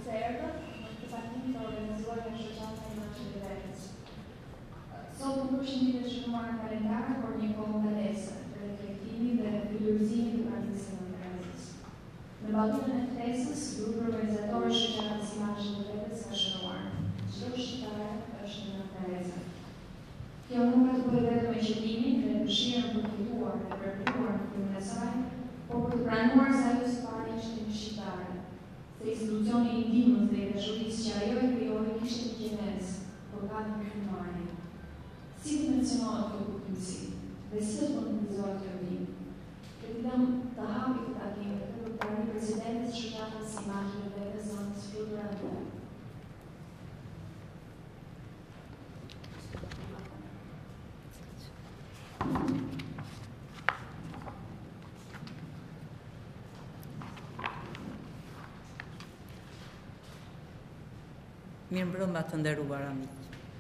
se erdhët në takimin të organizuar nga shoqata e Imazhit të Vetës. Sot nuk është një ditë e shënuar në kalendar, por një kohë ndalese për reflektimin dhe valorizimit të pranësisë në Terezës. Në batutën e ftesës, grupi organizator i shoqatës Imazhit të Vetës ka shënuar: çdo shqiptare është në Terezë. Kjo nuk ka të bëjë vetëm me qëllimin dhe dëshirën për të jetuar dhe përpunuar në frymën e saj, por për të pranuar se ajo së pari ishte një shqiptare, se institucioni i ndihmës dhe i dashurisë që ajo e krijoi kishte një gjenes, por ka një krymarrje. Si dimensionohet kjo kuptimsi dhe si do të konkretizohet kjo ndim? Le t'i dëm të hapi këtë takim dhe këtë tani presidentit të shoqatës Imazhit të Vetës, zonës Flutura Dhe. Mirëmbrëma të nderuara miq.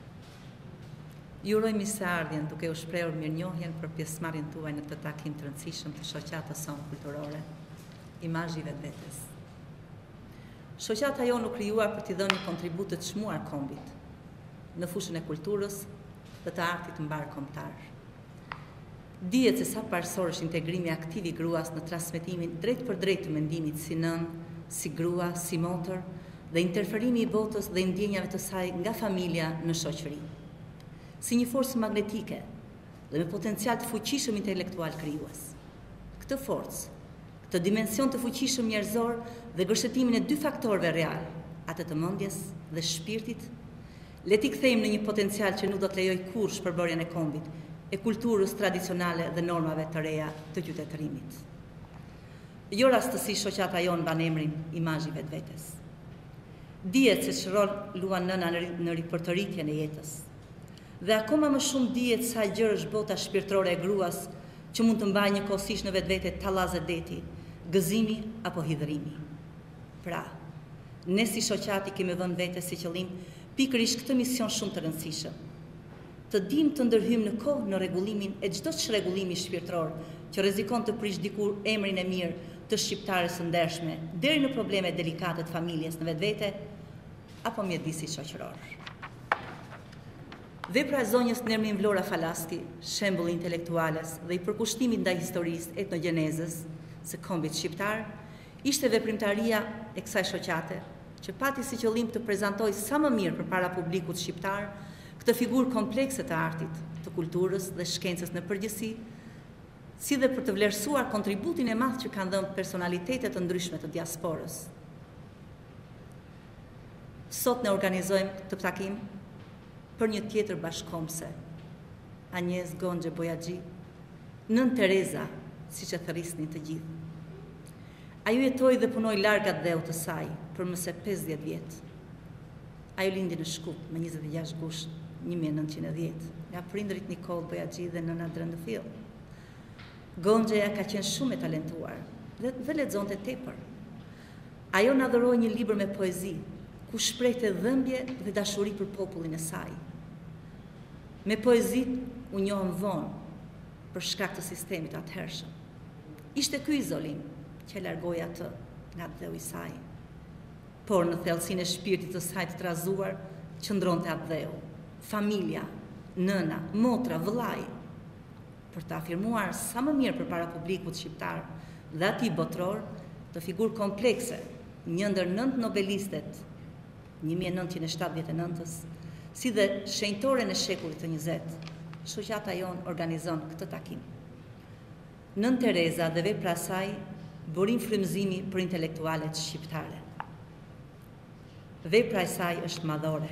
Ju uroj mirëseardhjen duke u shprehur mirënjohjen për pjesëmarrjen tuaj në këtë takim të rëndësishëm të shoqatës sonë kulturore, Imazhi i Vetës. Shoqata jonë u krijuar për t'i dhënë një kontribut të çmuar kombit në fushën e kulturës dhe të artit mbarkombëtar. Dihet se sa parësor është integrimi aktiv i gruas në transmetimin drejt për drejt të mendimit si nën, si grua, si motër, dhe interferimi i botës dhe ndjenjave të saj nga familja në shoqëri. Si një forcë magnetike dhe me potencial të fuqishëm intelektual krijues. Këtë forcë, këtë dimension të fuqishëm njerëzor dhe gërshëtimin e dy faktorëve real, atë të mendjes dhe shpirtit, le t'i kthejmë në një potencial që nuk do të lejoj kurrë shpërbërjen e kombit, e kulturës tradicionale dhe normave të reja të qytetërimit. Jo rastësi shoqata jonë mban emrin Imazhi i Vetës. Dihet se ç'rol luan nëna në ripërtëritjen e jetës. Dhe akoma më shumë dihet sa gjërë është bota shpirtërore e gruas që mund të mbajë njëkohësisht në vetvete tallaz e deti, gëzimi apo hidhrimi. Pra, ne si shoqati kemi vënë vetes si qëllim pikërisht këtë mision shumë të rëndësishëm. Të dimë të ndërhyjmë në kohë në rregullimin e çdo çrregullimi shpirtëror që rrezikon të prish dikur emrin e mirë të shqiptares së ndershme, deri në probleme delikate të familjes në vetvete apo mjedisi shoqëror. Vepra e zonjës Nermin Vlora Falaski, shembull intelektuales dhe i përkushtimit ndaj historisë etnogjenezës së kombit shqiptar, ishte veprimtaria e kësaj shoqate, që pati si qëllim të prezantojë sa më mirë përpara publikut shqiptar këtë figurë komplekse të artit, të kulturës dhe shkencës në përgjithësi, si dhe për të vlerësuar kontributin e madh që kanë dhënë personalitetet të ndryshme të diasporës. Sot ne organizojmë këtë takim për një tjetër bashkëkombëse, Agnes Gonxhe Bojaxhi, nën Tereza, siç e thërrisnin të gjithë. Ajo jetoi dhe punoi larg atë dheu të saj për më se 50 vjet. Ajo lindi në Shkup më 26 gusht 1910, nga prindrit Nikol Bojaxhi dhe nëna Drëndëfill. Gonxheja ka qenë shumë e talentuar dhe lexonte tepër. Ajo na dhuroi një libër me poezi, ku shprehte dhëmbje dhe dashuri për popullin e saj. Me poezit u njohën vonë për shkak të sistemit atëhershëm. Ishte ky izolim që largoi atë nga dheu i saj. Por në thellësinë e shpirtit të saj të trazuar qëndronte atë dheu, familja, nëna, motra, vëllai, për të afirmuar sa më mirë përpara publikut shqiptar dhe atij botror të figurë komplekse, një ndër 9 nobelistet 1979-ës, si dhe shenjtore në shekullit të 20, shoqata jonë organizon këtë takim. Nën Tereza dhe vepra e saj burin frymëzimi për intelektualet shqiptare. Vepra e saj është madhore.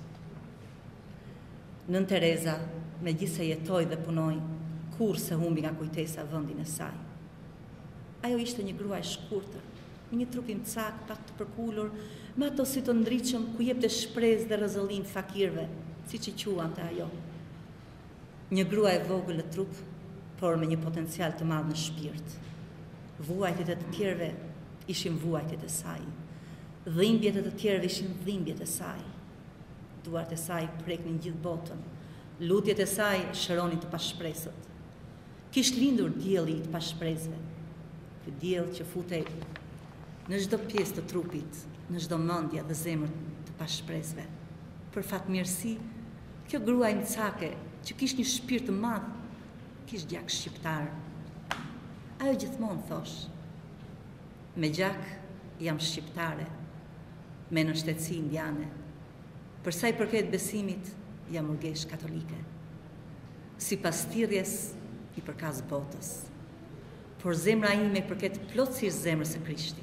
Nën Tereza, megjithse jetoi dhe punoi, kurrë se humbi nga kujtesa vendin e saj. Ajo ishte një grua e shkurtër, me një trup i mcak, pak të përkullur, me ato sy të ndriçëm ku jepte shpresë dhe rrezëllim fakirëve, siç i quante ajo. Një grua e vogël në trup, por me një potencial të madh në shpirt. Vuajtjet e të tjerëve ishin vuajtjet e saj. Dhimbjet e të tjerëve ishin dhimbjet e saj. Duart e saj preknin gjithë botën. Lutjet e saj shëronin të pashpresët. Kishte lindur dielli i të pashpresëve. Ky diell që futej në çdo pjesë të trupit, në çdo mendje dhe zemër të pashpresve. Për fatmirësi, kjo gruaj mcake, që kishte një shpirt të madh, kishte gjak shqiptar. Ajo gjithmonë thosh, me gjak jam shqiptare, me në shtetësi indiane. Për sa i përket besimit, jam urgesh katolike. Sipas thirrjes i përkas botës, por zemra ime i përket plotësisht zemrës së Krishtit.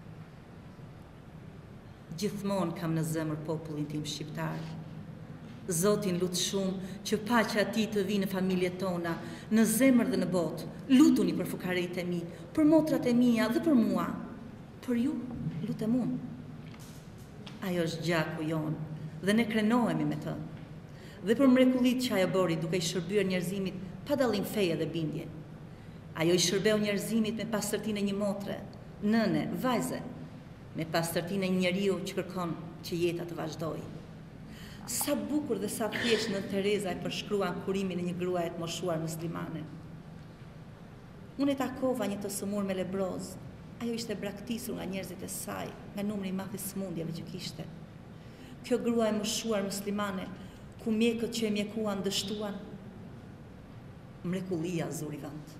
Gjithmonë kam në zemër popullin tim shqiptar. Zotin lut shumë që paqja e tij të vijë në familjet tona, në zemër dhe në botë. Lutuni për fukarit e mi, për motrat e mia dhe për mua. Për ju, lutem unë. Ajo është gjaku jonë dhe ne krenohemi me të. Dhe për mrekullit që ajo bëri duke i shërbyer njerëzimit pa dallim feje dhe bindje. Ajo i shërbeu njerëzimit me pastërtinë e një motre, nëne, vajze, me pastërtinë e një njeriu që kërkon që jeta të vazhdojë. Sa bukur dhe sa thjesht në Tereza e përshkruan kurimin e një gruaje të moshuar muslimane. Unë e takova një të sëmur me lebroz. Ajo ishte braktisur nga njerëzit e saj, nga numri i madh i smundjeve që kishte. Kjo gruaje moshuar muslimane, ku mjekët që e mjekuan dështuan, mrekullia zuri vend.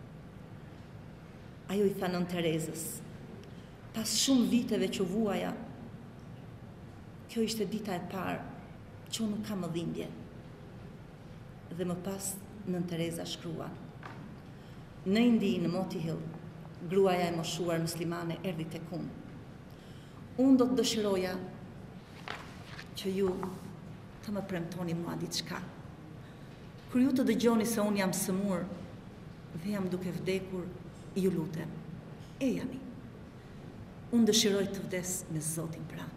Ajo i tha nën Terezës, pas shumë viteve që vuaja, kjo ishte dita e parë që unë nuk kam më dhimbje. Dhe më pas nën Tereza shkrua. Në Indi, në Moti Hill, gruaja e moshuar muslimane erdhi tek unë. Unë do të dëshiroja që ju të më premtoni mua diçka. Kur ju të dëgjoni se unë jam sëmur dhe jam duke vdekur, ju lutem, e jami. Unë dëshiroj të vdes me Zotin pranë.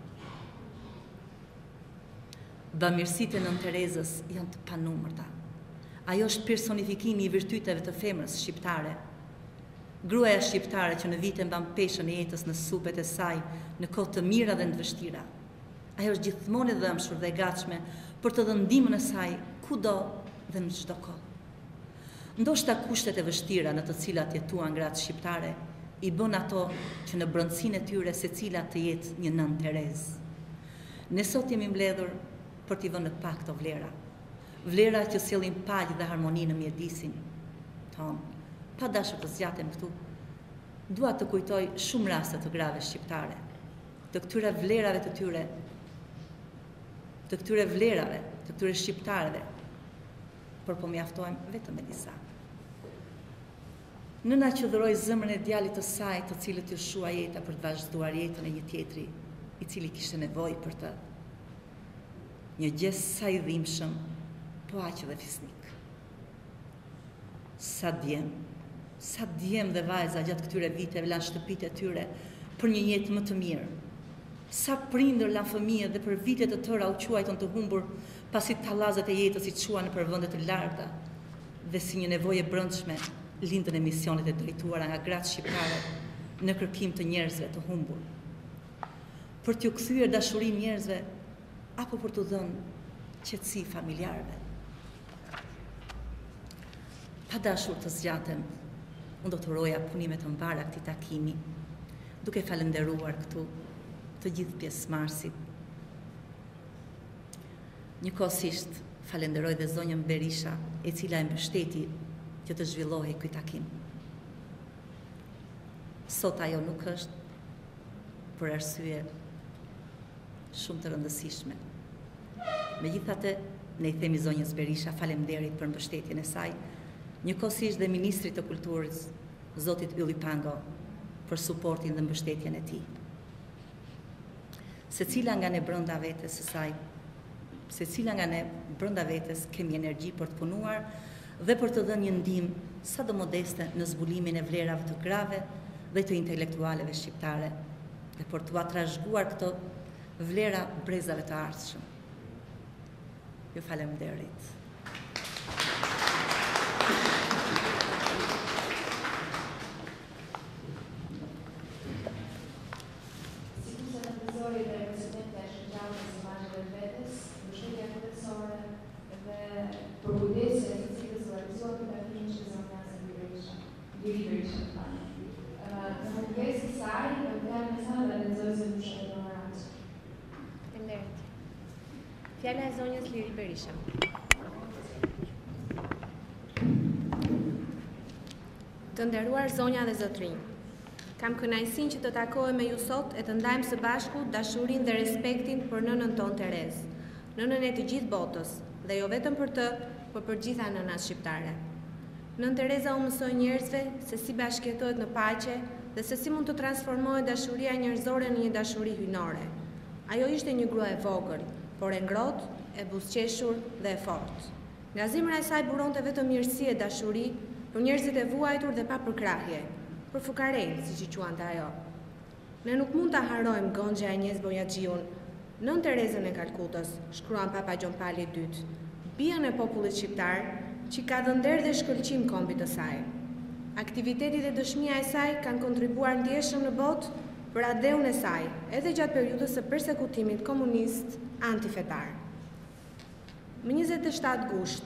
Bamirësitë e nën Terezës janë të panumërta. Ajo është personifikimi i virtyteve të femrës shqiptare. Gruaja shqiptare që në vite mban peshën e jetës në supet e saj, në kohë të mira dhe në të vështira. Ajo është gjithmonë e dhëmshur dhe e gatshme për të dhënë ndihmën e saj kudo dhe në çdo kohë. Ndoshta kushtet e vështira në të cilat jetuan gratë shqiptare i bën ato që në brendësinë e tyre secila të jetë një nën Terezë. Ne sot jemi mbledhur për t'i vënë në pak këto vlera. Vlera që sjellin paqë dhe harmoni në mjedisin tonë. Pa dashur të zgjatem këtu, dua të kujtoj shumë raste të grave shqiptare, të këtyre vlerave të tyre, të këtyre vlerave, të këtyre shqiptarëve, por po mjaftojmë vetëm me disa. Nëna që dhuroi zemrën e djalit të saj, të cilët ju shua jeta për të vazhduar jetën e një tjetri, i cili kishte nevojë për të. Një gjes sa i dhimbshëm, po aq dhe fisnik. Sa djem dhe vajza gjatë këtyre viteve lanë shtëpitë e tyre për një jetë më të mirë. Sa prindër lanë fëmijë dhe për vite të tëra u quajtën të humbur pasi tallazet e jetës i çuan nëpër vende të larta dhe si një nevojë e brendshme lindën emisionet e drejtuara nga gratë shqiptare në kërkim të njerëzve të humbur. Për t'ju kthyer dashurinë njerëzve apo për t'u dhënë qetësi familjarëve. Pa dashur të zgjatem, unë do të uroja punime të mbara këtij takimi, duke falendëruar këtu të gjithë pjesëmarrësit. Njëkohësisht falenderoj dhe zonjën Berisha, e cila e mbështeti që të zhvillohej ky takim. Sot ajo nuk është, për arsye shumë të rëndësishme. Megjithatë, ne i themi zonjës Berisha faleminderit për mbështetjen e saj, njëkohësisht dhe Ministrit të Kulturës, Zotit Ylli Pango, për suportin dhe mbështetjen e tij. Secila nga ne brenda vetes së saj, secila nga ne brenda vetes kemi energji për të punuar dhe për të dhënë një ndihmë sado modeste në zbulimin e vlerave të grave dhe të intelektualeve shqiptare dhe për t'u trashëguar këto vlera brezave të ardhshëm. Ju faleminderit. Në mëngjes së saj, në Fjala e zonjës Liri Berisha. Të nderuar zonja dhe zotrinj, kam kënaqësinë që të takohem me ju sot e të ndajmë së bashku dashurinë dhe respektin për nënën tonë Terezë, nënën e të gjithë botës, dhe jo vetëm për të, por për gjitha nënat shqiptare. Nën Tereza u mësoi njerëzve se si bashkëjetohet në paqe dhe se si mund të transformohet dashuria njerëzore në një dashuri hyjnore. Ajo ishte një grua e vogël, por e ngrohtë, e buzëqeshur dhe e fortë. Nga zemra e saj buronte vetëm mirësi e dashuri për njerëzit e vuajtur dhe pa përkrahje, për fukarejnë, siç i quante ajo. Ne nuk mund ta harrojmë Gonxha e Njez Bojaxhiun, nën Terezën e Kalkutës, shkruan Papa Gjon Pali II, bijën e popullit shqiptar, që ka dhënë nder dhe shkëlqim kombit të saj. Aktiviteti dhe dëshmia e saj kanë kontribuar ndjeshëm në botë për adeun e saj, edhe gjatë periudhës së përsekutimit komunist antifetar. Më 27 gusht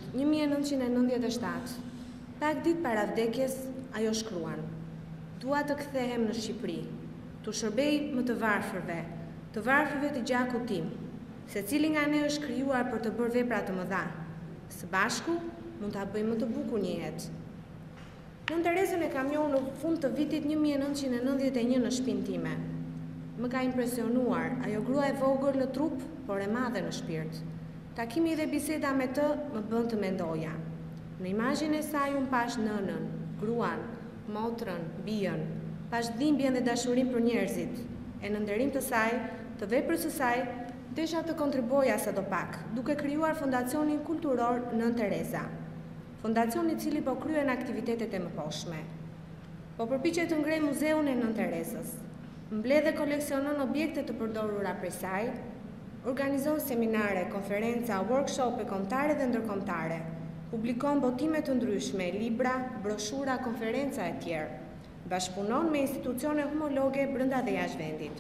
1997, pak ditë para vdekjes, ajo shkruan: "Dua të kthehem në Shqipëri, të shërbej më të varfërve të gjakut tim, secili nga ne është krijuar për të bërë vepra të mëdha. Së bashku mund ta bëjmë më të bukur një jetë." Nën Terezën e kam njohur në fund të vitit 1991 në shtëpinë time. Më ka impresionuar ajo grua e vogël në trup, por e madhe në shpirt. Takimi dhe biseda me të më bën të mendoja. Në imazhin e saj unë pash nënën, gruan, motrën, bijën, pash dhimbjen dhe dashurinë për njerëzit. E në nderim të saj, të veprës së saj, desha të kontribuoja sadopak, duke krijuar fondacionin kulturor Nën Tereza. Fondacion i cili po kryen aktivitetet e mëposhme. Po përpiqet të ngrej muzeun e Nën Terezës. Mbledh dhe koleksionon objekte të përdorura prej saj, organizon seminare, konferenca, workshope kombëtare dhe ndërkombëtare, publikon botime të ndryshme, libra, broshura, konferenca e tjerë. Bashkëpunon me institucione homologe brenda dhe jashtë vendit.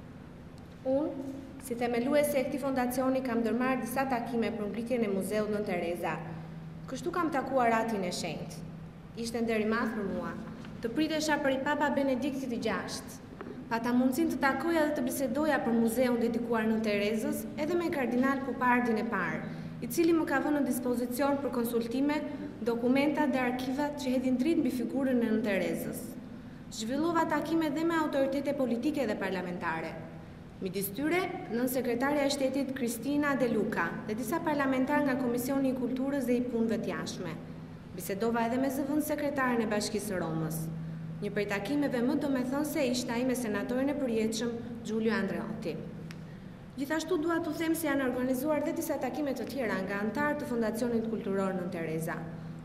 Unë, si themeluese e këtij fondacioni, kam ndërmarrë disa takime për ngritjen e muzeut Nën Tereza. Kështu kam takuar Ratin e Shenjtë. Ishte nder i madh për mua. Të pritesha për i Papa Benediktit VI. Pata mundësinë të takoja dhe të bisedoja për muzeun dedikuar Nën Terezës edhe me kardinal Pupardin e parë, i cili më ka vënë në dispozicion për konsultime, dokumenta dhe arkivat që hedhin dritë mbi figurën e Nën Terezës. Zhvillova takime dhe me autoritete politike dhe parlamentare. Midis tyre, nën sekretarja e shtetit Kristina De Luca dhe disa parlamentar nga Komisioni i Kulturës dhe i Punëve të Jashtme. Bisedova edhe me zëvendës sekretaren e Bashkisë së Romës. Një prej takimeve më domethënëse ishte ai me senatorin e përjetshëm Giulio Andreotti. Gjithashtu dua t'u them se janë organizuar dhe disa takime të tjera nga anëtarë të Fondacionit Kulturor Nën Tereza.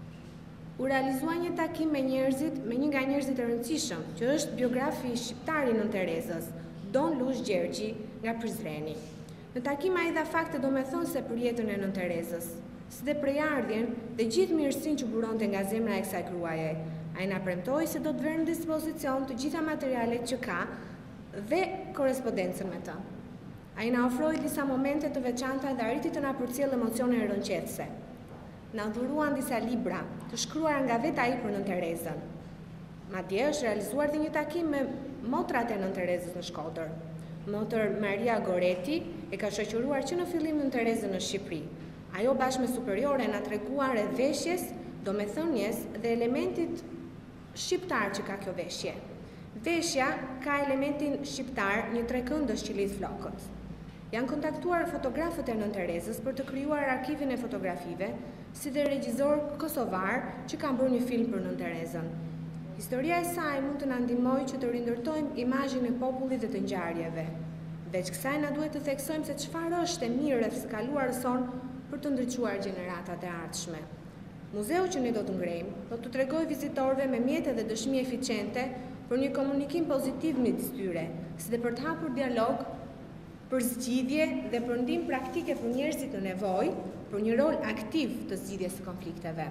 U realizua një takim me një nga njerëzit e rëndësishëm, që është biografi shqiptar i Nën Terezës, Don Lush Gjergji nga Prizreni. Në takim ai dha fakte domethënëse për jetën e Nën Terezës, si dhe prejardhjen dhe gjithë mirësinë që buronte nga zemra e kësaj gruaje. Ai na premtoi se do të vënë në dispozicion të gjitha materialet që ka dhe korrespondencën me të. Ai na ofroi disa momente të veçanta dhe arriti të na përcjellë emocione rënqethëse. Na dhuruan disa libra të shkruara nga vetë ai për Nën Terezën. Madje është realizuar dhe një takim me motrat e Nën Terezës në Shkodër. Motër Maria Goreti e ka shoqëruar që në fillim Nën Terezën në Shqipëri. Ajo bashkë me superiore na treguan rreth veshjes, domethënies dhe elementit shqiptar që ka kjo veshje. Veshja ka elementin shqiptar, një trekëndës që lidh flokët. Janë kontaktuar fotografët e Nën Terezës për të krijuar arkivin e fotografive, si dhe regjizor kosovar që kanë bërë një film për Nën Terezën. Historia e saj mund të na ndihmojë që të rindërtojmë imazhin e popullit dhe të ngjarjeve. Veç kësaj na duhet të theksojmë se çfarë është e mirë rreth së kaluarës son për të ndriçuar gjeneratat e ardhshme. Muzeu që ne do të ngrejmë do të tregojë vizitorëve me mjete dhe dëshmi eficiente për një komunikim pozitiv midis tyre, si dhe për të hapur dialog, për zgjidhje dhe për ndihmë praktike për njerëzit në nevojë, për një rol aktiv të zgjidhjes së konflikteve.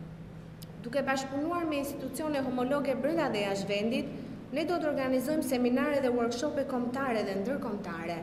Duke bashkëpunuar me institucione homologe brenda dhe jashtë vendit, ne do të organizojmë seminare dhe workshope kombëtare dhe ndërkombëtare.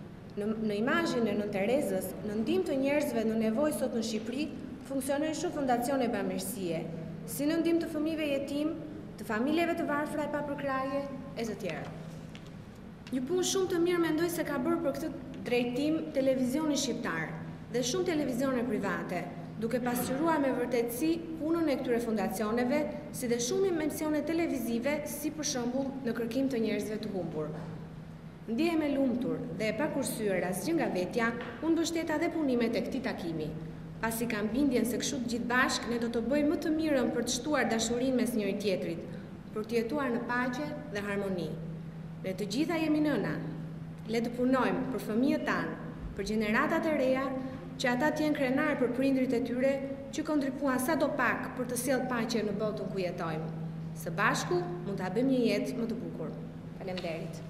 Në imazhin e Nën Terezës, në ndihmë të njerëzve në nevojë sot në Shqipëri, funksionojnë shumë fondacione bamirësie, si në ndihmë të fëmijëve jetim, të familjeve të varfra e papërkrahje e të tjerë. Një punë shumë të mirë mendoj se ka bërë për këtë drejtim televizioni shqiptar. dhe shumë televizione private, duke pasqyruar me vërtetësi punën e këtyre fondacioneve, si dhe shumë emisione televizive, si për shembull në kërkim të njerëzve të humbur. Ndihem e lumtur dhe e pakursyer asgjë nga vetja, unë mbështeta dhe punimet e këtij takimi, pasi kam bindjen se kështu të gjithë bashkë ne do të bëjmë më të mirën për të shtuar dashurinë mes njëri tjetrit, për të jetuar në paqe dhe harmoni. Ne të gjitha jemi nëna. Le të punojmë për fëmijët tanë, për gjeneratat e reja, që ata të jenë krenar për prindrit e tyre që kontribuan sadopak për të sjellë paqe në botën ku jetojmë. Së bashku mund ta bëjmë një jetë më të bukur. Faleminderit.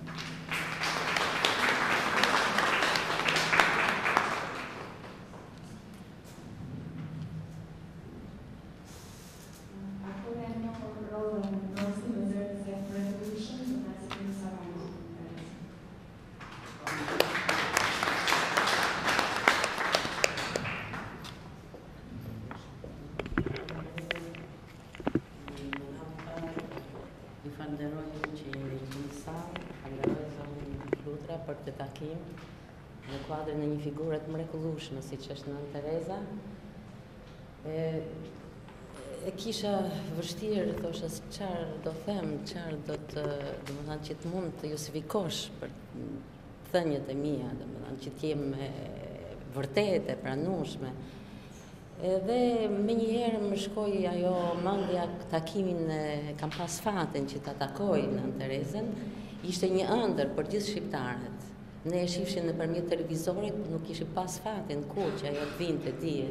Për këtë takim në kuadrin e një figure të mrekullueshme siç është Nën Tereza. E kisha vështirë, thosha çfarë do them, çfarë do të, domethënë që të mund të justifikosh për thënjet e mia, domethënë që të jem vërtet e pranueshme. Edhe me njëherë më shkoi ajo mendja takimin kam pas fatin që ta takoj Nën Terezën. Ishte një ëndër për gjithë shqiptarët. Ne e shifshin nëpërmjet televizorit, por nuk kishim pas fatin kur që ajo të vinte dje.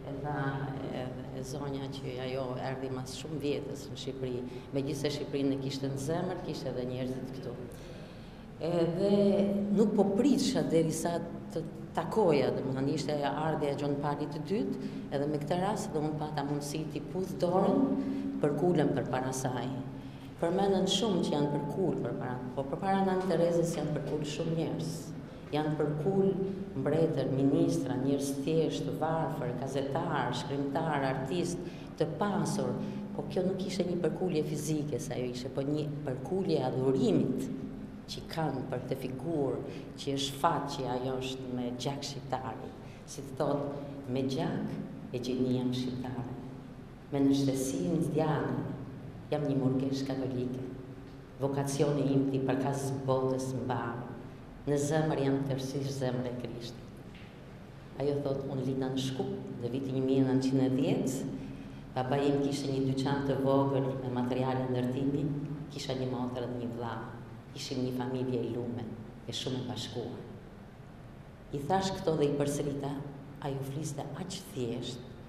E zonja që ajo erdhi mas shumë vjetës në Shqipëri. Megjithëse Shqipërinë e kishte në zemër, kishte edhe njerëzit këtu. Edhe nuk po pritësha derisa të takoja, domethënë ishte ardhja e gjonparit të dytë, edhe me këtë rast do unë pata mundësi t'i pudh dorën për kulën përpara saj. Përmendën shumë që janë përkull por përpara Nën Terezës janë përkull shumë njerëz. Janë përkull mbretër, ministra, njerëz thjesht, varfër, gazetar, shkrimtar, artist, të pasur, po kjo nuk ishte një përkullje fizike, sa ajo ishte, po një përkullje e adhurimit që kanë për këtë figurë, që është fat që ajo është me gjak shqiptari, si të thotë, me gjak e gjenia shqiptare, me nështësinë djane. Jam një murgesh katolike. Vokacioni im t'i përkas botës mbarë. Në zemër jam tërësisht zemër e Krishtit. Ajo thot, unë lita në Shkup, në vitin 1910, baba im kishte një dyqan të vogël me materiale ndërtimi, kisha një motër dhe një vlla. Ishim një familje e lume, e shumë e bashkuar. I thash këto dhe i përsërita, ajo fliste aq thjesht,